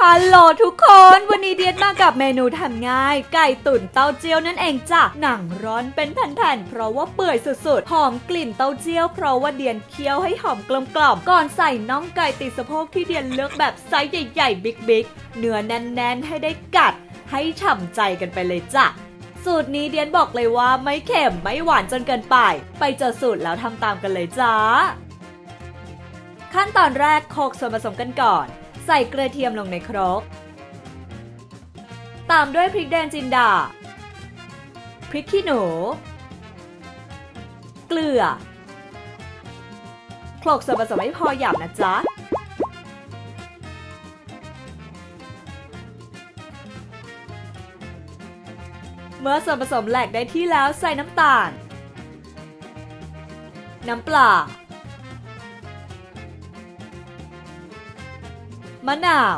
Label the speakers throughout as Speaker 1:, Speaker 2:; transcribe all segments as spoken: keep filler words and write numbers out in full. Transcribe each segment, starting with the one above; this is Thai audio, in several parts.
Speaker 1: ฮัลโหลทุกคนวันนี้เดียนมากับเมนูทำง่ายไก่ตุ๋นเต้าเจี้ยวนั่นเองจ้ะหนังร้อนเป็นแผ่นๆเพราะว่าเปื่อยสุดๆหอมกลิ่นเต้าเจี้ยวเพราะว่าเดียนเคี่ยวให้หอมกลมๆก่อนใส่น่องไก่ติดสะโพกที่เดียนเลือกแบบไซส์ใหญ่ๆบิ๊กๆเนื้อแน่นๆให้ได้กัดให้ฉ่ำใจกันไปเลยจ้ะสูตรนี้เดียนบอกเลยว่าไม่เค็มไม่หวานจนเกินไปไปเจอสูตรแล้วทำตามกันเลยจ้าขั้นตอนแรกโขลกส่วนผสมกันก่อนใส่กระเทียมลงในครกตามด้วยพริกแดงจินดาพริกขี้หนูเกลือโขลกส่วนผสมให้พอหยาบนะจ๊ะเมื่อส่วนผสมแหลกได้ที่แล้วใส่น้ำตาลน้ำปลามะนาว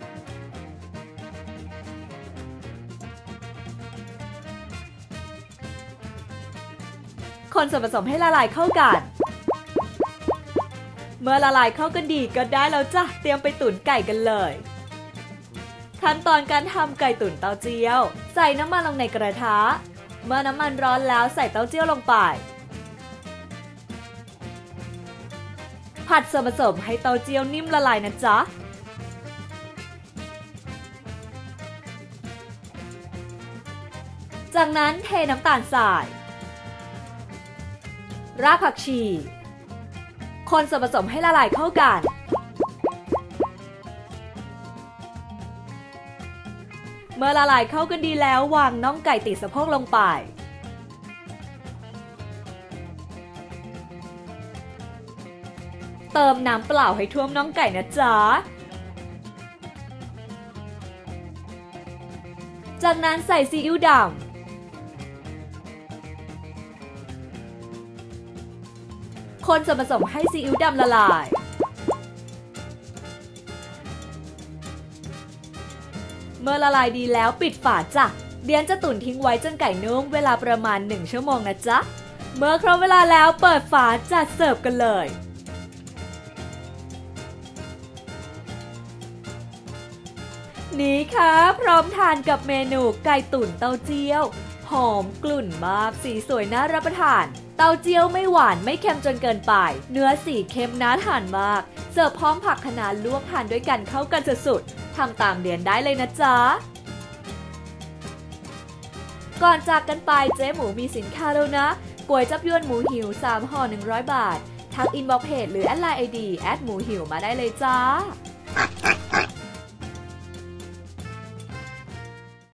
Speaker 1: คนส่วนผสมให้ละลายเข้ากันเมื่อละลายเข้ากันดีก็ได้แล้วจ้ะเตรียมไปตุ๋นไก่กันเลยขั้นตอนการทำไก่ตุ๋นเต้าเจี้ยวใส่น้ำมันลงในกระทะเมื่อน้ำมันร้อนแล้วใส่เต้าเจี้ยวลงไปผัดส่วนผสมให้เต้าเจี้ยวนิ่มละลายนะจ๊ะจากนั้นเทน้ำตาลทรายรากผักชีคนส่วนผสมให้ละลายเข้ากันเมื่อละลายเข้ากันดีแล้ววางน่องไก่ติดสะโพกลงไปเติมน้ำเปล่าให้ท่วมน่องไก่นะจ๊ะจากนั้นใส่ซีอิ๊วดำคนส่วนผสมให้ซีอิ๊วดำละลายเมื่อละลายดีแล้วปิดฝาจ้ะเดียนจะตุ๋นทิ้งไว้จนไก่นุ่มเวลาประมาณหนึ่งชั่วโมงนะจ๊ะเมื่อครบเวลาแล้วเปิดฝาจัดเสิร์ฟกันเลยนี่ค่ะพร้อมทานกับเมนูไก่ตุ๋นเต้าเจี้ยวหอมกลุ่นมากสีสวยน่ารับประทานเต้าเจี้ยวไม่หวานไม่เค็มจนเกินไปเนื้อสีเค็มน่าทานมากเสิร์ฟพร้อมผักคะน้าลวกทานด้วยกันเข้ากันสุดๆทำตามเดียนได้เลยนะจ๊ะก่อนจากกันไปเจ๊หมูมีสินค้าแล้วนะก๋วยจับยวนหมูหิวสามห่อหนึ่งร้อยบาททักอินบ็อกซ์เพจหรือแอดไลน์ไอดีแอดหมูหิวมาได้เลยจ้า